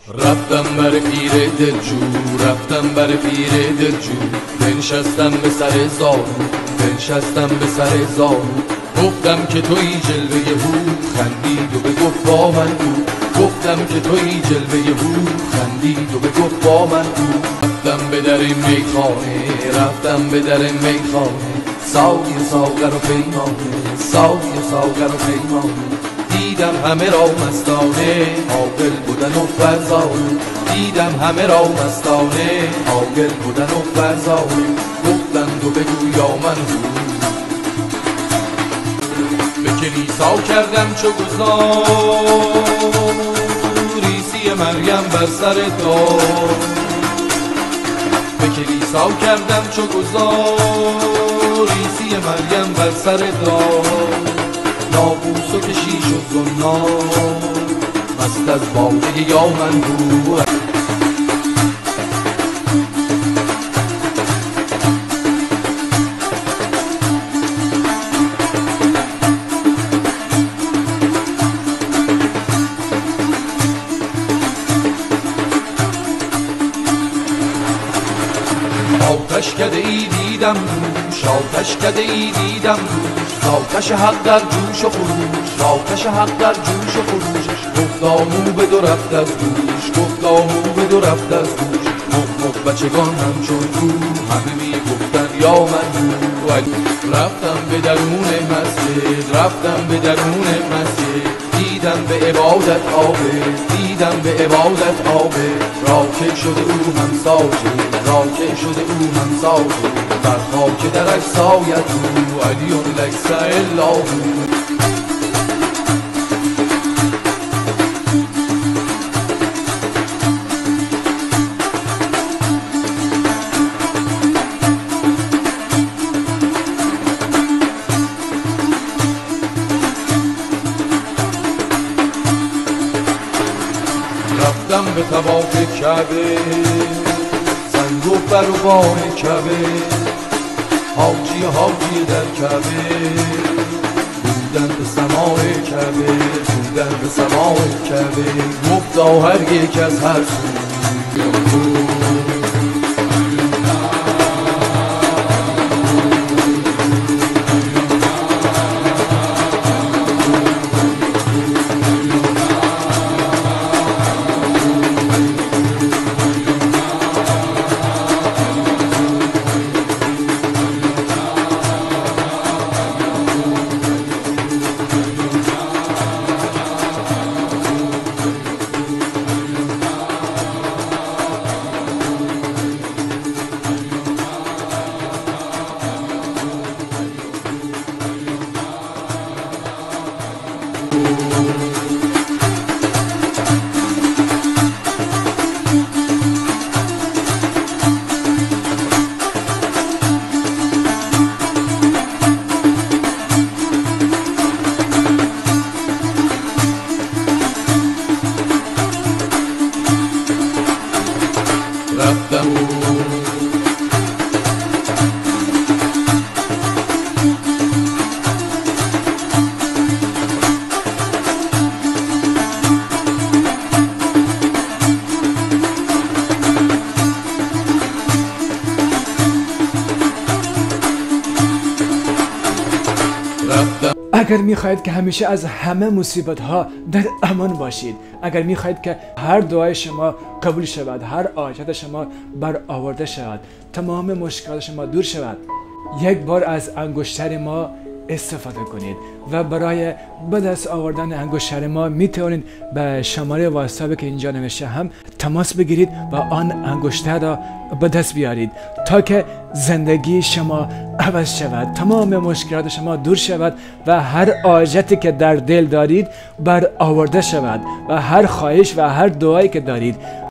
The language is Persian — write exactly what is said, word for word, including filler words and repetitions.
رفتم بر پیر دلجو، رفتم بر پیر دلجو، بنشستم به سر زانو، بنشستم به سر زانو. گفتم که توی جلوه هو، خندید و بگفت با من او. گفتم که توی جلوه هو، خندید و بگفت با من او. رفتم به در میخانه، رفتم به در میخانه، ساقی ساغر و پیمانه، ساقی ساغر و پیمانه. دیدم همه را مستانه، عاقل بودن و فرزانه. دیدم همه را مستانه، عاقل بودن و فرزانه. گفتند و بگو یا من هو. به کلیسا کردم چو گذار، عیسی مریم بر سر دار. به کلیسا کردم چو گذار، عیسی مریم بر سر دار. ناموس و کشیش و زنار، مست از باده یا من هو. آتش کده ای دیدم دوش، آتش کده ای دیدم دوش، آتش حق در جوش و خروش، آتش حق در جوش و خروشش. گفتا مو به دو رفت از گوش، گفتا مو به دو رفت از گوش. مخ مخ بچگان همچون کو، همه می گفتن یا من هو. رفتم به درون مسجد، رفتم به درون مسجد، دیدم به عبادت آبه، دیدم به عبادت آبه. راکع شده او هم ساجد، راکع شده او هم ساجد، بر خاک درش سایت او، علیون لیس الا هو. رفتم به طواف کعبه، سنگ و بروان کعبه، حاجی حاجی در کعبه، بودن به سماع کعبه، بودن به سماع کعبه. گفتا هر یک از هر سو. اگر میخواهید که همیشه از همه مصیبت ها در امان باشید، اگر میخواهید که هر دعای شما قبول شود، هر حاجت شما برآورده شود، تمام مشکلات شما دور شود، یک بار از انگشتر ما استفاده کنید و برای به دست آوردن انگشتر ما میتونید به شماره واتساپی که اینجا نوشته هم تماس بگیرید و آن انگشتر را به دست بیارید تا که زندگی شما عوض شود، تمام مشکلات شما دور شود و هر حاجتی که در دل دارید برآورده شود و هر خواهش و هر دعایی که دارید